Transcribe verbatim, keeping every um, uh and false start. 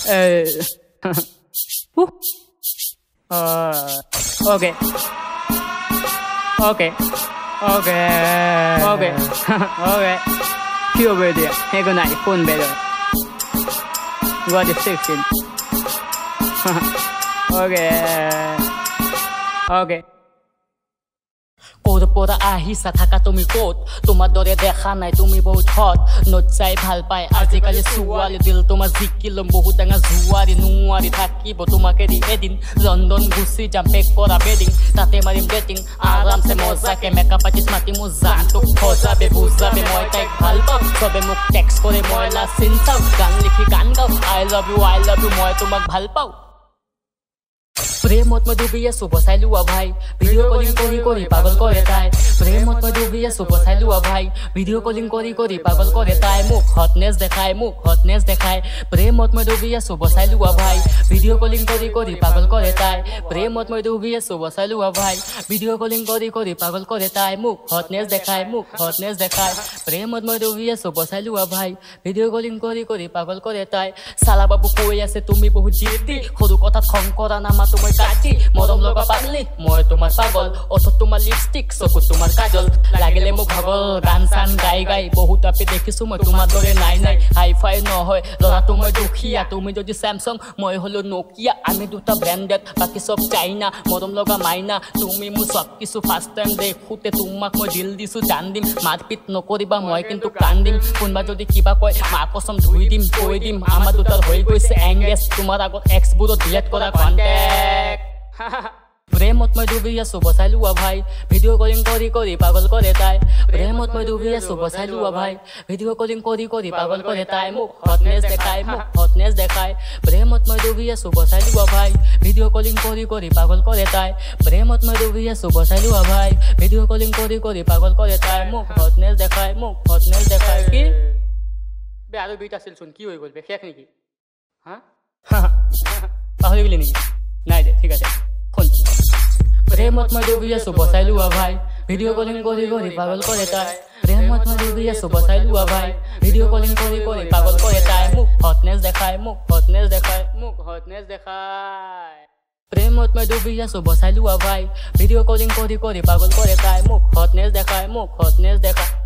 Uh, uh, okay. Okay. Okay. Okay. Okay. You over there. Hey, good night. Phone better. Got the sixteen. Okay. Okay. ক'ৰ পৰা আহিছা থাকা তুমি ক'ত তোমাৰ দৰে দেখা নাই তুমি বহুত হট নোট চাই ভাল পাই আজিকালি ছোৱালী দিল তোমাৰ জিকিলম বহুত ডাঙৰ জুৱাৰী নোৱাৰি থাকিব তোমাকে দি এদিন লণ্ডন গুচি যাম পেক কৰা বেডিং তাতে মাৰিম ডেটিং আৰামছে মজাকে মেকআপ আৰ্টিষ্ট মাতি মোৰ জানটোক খজাবে বুজাবে মই তাইক ভাল পাওঁ চবে মোক টেক্স কৰে মই না চিন্তাও গান লিখি গান গাওঁ I love you I love you মই তোমাক ভাল পাওঁ প্ৰেমত মই ডুবি আছো বচাই লোৱা ভাই ভিডিঅ' কলিং কৰি কৰি পাগল কৰে তাই প্ৰেমত মই ডুবি আছো বচাই লোৱা ভাই ভিডিঅ' কলিং কৰি কৰি পাগল কৰে তাই মোক হটনেছ দেখায় মোক হটনেছ দেখায় প্ৰেমত মই ডুবি আছো বচাই লোৱা ভাই ভিডিঅ' কলিং কৰি কৰি পাগল কৰে তাই প্ৰেমত মই ডুবি আছো বচাই লোৱা ভাই ভিডিঅ' কলিং কৰি কৰি পাগল কৰে তাই মোক হটনেছ দেখায় মোক হটনেছ দেখায় প্ৰেমত মই ডুবি আছো বচাই লোৱা ভাই ভিডিঅ' কলিং কৰি কৰি পাগল কৰে তাই চালা বাবু কৈ আছে তুমি বহুত জিদি সৰু কথাত খং কৰা নামা তুমি কাটি মৰম লগা পাগলি মই তোমাৰ পাগল অথত তোমাৰ লিপষ্টিক চকুত তোমাৰ কাজল লাগিলে মোক ভাগল গান চান গাই গাই বহুত আপি দেখিছো মই তোমাৰ দৰে নাই নাই হাই ফাই নহয় ল'ৰাটো মই দুখীয়া তুমি যদি চেমচং মই হলো নকিয়া আমি দুটা ব্ৰেণ্ডেড বাকী চব চাইনা মৰম লগা মাইনা তুমি মোৰ চব কিছু ফাৰ্ষ্ট টাইম দেখোতে তোমাক মই দিল দিছো জান দিম মাৰপিট নকৰিবা মই কিন্তু কান দিম কোনোবা যদি কিবা কয় মা কচম ধুই দিম কৈ দিম আমাৰ দুটাৰ হৈ গৈছে এংগেজ তোমাৰ আগত এক্সবোৰত ডিলেট কৰা কণ্টেক্ট প্ৰেমত মই ডুবি আছো বচাই লোৱা ভাই ভিডিঅ' কলিং কৰি কৰি পাগল কৰে তাই প্ৰেমত মই ডুবি আছো বচাই লোৱা ভাই ভিডিঅ' কলিং কৰি কৰি পাগল কৰে তাই মোক হটনেছ দেখায় মোক হটনেছ দেখায় প্ৰেমত মই ডুবি আছো বচাই লোৱা ভাই ভিডিঅ' কলিং কৰি কৰি পাগল কৰে তাই প্ৰেমত মই ডুবি আছো বচাই লোৱা ভাই ভিডিঅ' কলিং কৰি কৰি পাগল কৰে তাই মোক হটনেছ দেখায় মোক হটনেছ দেখায় কি বে আৰু বিট আছিল চোন কি হৈ গ'ল বে শেষ নেকি হা পাহৰি গলি নেকি নাই দে ঠিক আছে শুন প্ৰেমত মই ডুবি আছো বচাই লোৱা ভাই ভিডিঅ' কলিং কৰি কৰি পাগল কৰে তাই প্ৰেমত মই ডুবি আছো বচাই লোৱা ভাই ভিডিঅ' কলিং কৰি কৰি পাগল কৰে তাই মোক হটনেছ দেখায় মোক হটনেছ দেখায় মোক হটনেছ দেখায় প্ৰেমত মই ডুবি আছো বচাই লোৱা ভাই ভিডিঅ' কলিং কৰি কৰি পাগল কৰে তাই মোক হটনেছ দেখায় মোক হটনেছ দেখায়